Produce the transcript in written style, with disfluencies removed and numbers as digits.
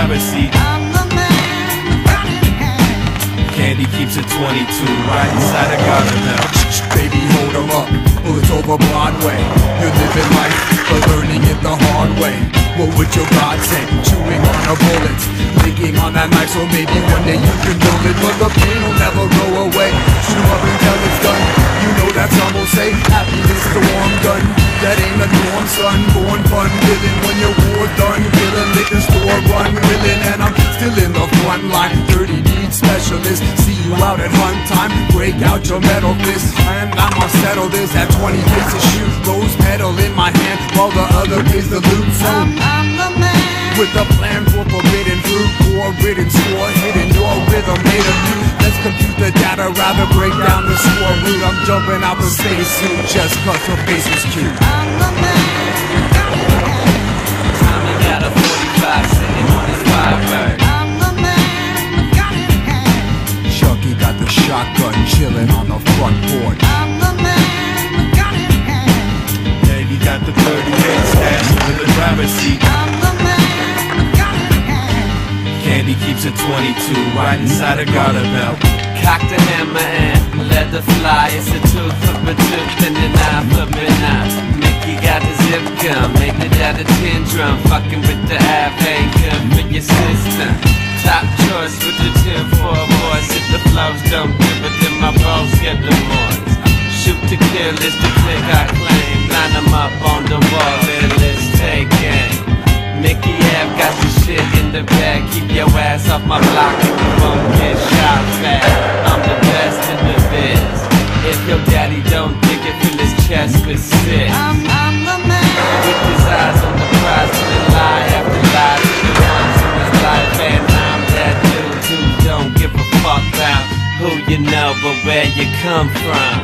driver's seat. I'm the man, got it in hand. Candy keeps it 22 right inside a garden belt. Baby, hold 'em up, bullets over Broadway. You're living life, but learning it the hard way. What would your God say? Chewing on a bullet, licking on that knife, so maybe one day you can build it. But the pain will never go away. Shoot 'em up until it's done. You know that some will say, happiness the warm gun. That ain't a norm, son. Born fun, living when your war done. Killing, liquor store run, willing, and I'm still in the front line. 30 needs specialist. See you out at hunt time. Break out your metal fist, and I'ma settle this at 20 kids to shoot. Rose petal in my hand, while the other is the loot. So I'm the man. with a plan for forbidden fruit, war-ridden score, hidden your rhythm made of you. Let's compute the data, rather break down the score root. I'm jumping out the spacesuit just cause the face is cute. I'm the man, got it in hand. Tommy got a 45 sitting on his Firebird. I'm the man, got it in hand. Chucky got the shotgun chilling on the front porch. I'm the man, got it in hand. Davey got the 38 stashed in the driver's seat. I'm the man, got it in hand. Candy keeps it 22 right inside a garter belt. Cock the hammer and let the fly. It's a tooth for a tooth and an eye for an eye. Mickey got the zip gun, made it out of tin drum. Fucking with the half ain't good for your system. Top choice with the 10-4 boys. If the flows don't give it, then my balls get the boys. Shoot to kill is the click I claim. Line them up on the wall and let's take aim. Mickey Ave got the shit in the bag. Keep your ass off my block and you won't get shot back. I'm the best in the biz. If your daddy don't dig it, fill his chest with sick. I'm the man. With his eyes on the prize, telling lie after lie to the ones in his life. And I'm that dude who don't give a fuck about who you know, but where you come from.